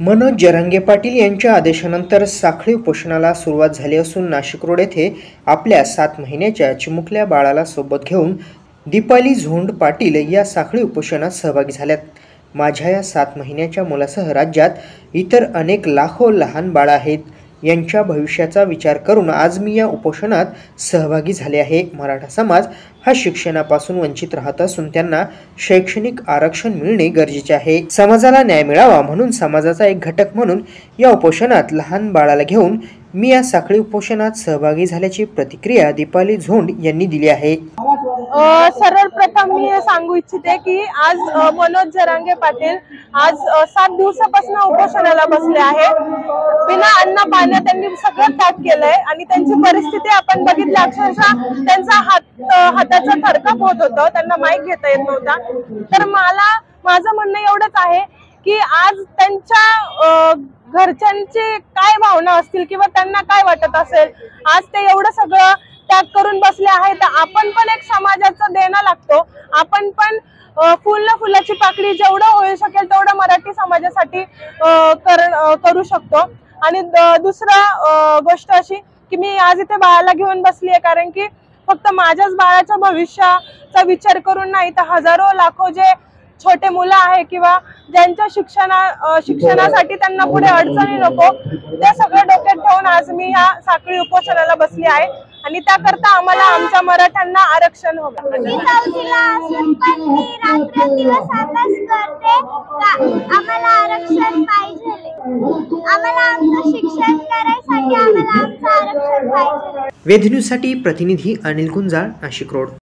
मनोज जरांगे पाटील यांच्या आदेशानंतर साखळी उपोषणाला सुरुवात झाली असून नाशिक रोड येथे आपल्या 7 महिन्याच्या चिमुकल्या बाळाला सोबत घेऊन दीपाली झोंड पाटील या साखळी उपोषणात सहभागी झाल्यात। माझ्या या 7 महिन्याच्या मुलासह राज्यात इतर अनेक लाखो लहान बाळ आहेत, यांच्या भविष्याचा विचार करून आज मी या उपोषणात सहभागी झाले आहे। मराठा समाज हा शिक्षणापासून वंचित राहत असून त्यांना शैक्षणिक आरक्षण मिळणे गरजेचे आहे। समाजाला न्याय मिळावा म्हणून समाजाचा एक घटक म्हणून या उपोषणात लहान बाळाला घेऊन मी या साखळी उपोषणात सहभागी झाल्याची प्रतिक्रिया दीपाली झोंड यांनी दिली आहे। सर्वप्रथम मी सांगू इच्छिते की आज मनोज जरांगे पाटील आज 7 दिवसापासून उपोषणाला बसले आहे। बिना अन्न पाणी त्यांनी सगळं त्याग केलंय आणि त्यांची परिस्थिती आपण बघितली, अक्षरशः त्यांचा हाताचा थरकाप होत होता, त्यांना माईक घेता येत नव्हता। तर माझं म्हणणं एवढंच आहे की आज त्यांच्या घरच्यांची काय भावना असतील किंवा त्यांना काय वाटत असेल, आज ते एवढं सगळं त्याग करून बसले आहे, तर आपण पण एक समाजाचं देणं लागतो। आपण पण फुलाची पाकळी जेवढं होऊ शकेल तेवढं मराठी समाजासाठी करू शकतो। आणि दुसरा गोष्ट अशी की मी आज इथे बाळाला घेऊन बसली आहे कारण की फक्त माझ्याच बाळाच्या भविष्याचा विचार करून नाही, तर हजारो लाखो जे छोटे मुलं आहे किंवा ज्यांच्या शिक्षणासाठी त्यांना पुढे अडचणी नको, ते सगळं डोक्यात ठेवून आज मी ह्या साखळी उपोषणाला बसली आहे आणि त्याकरता आम्हाला आमच्या मराठ्यांना आरक्षण हवं। मी चौथीला असून पण मी रात्रंदिवस अभ्यास करते, आम्हाला आरक्षण पाहिजे, आम्हाला आमचं शिक्षण करायसाठी आम्हाला आमचं आरक्षण पाहिजे। वेद न्यूजसाठी प्रतिनिधी अनिल गुंजाळ, नाशिक रोड।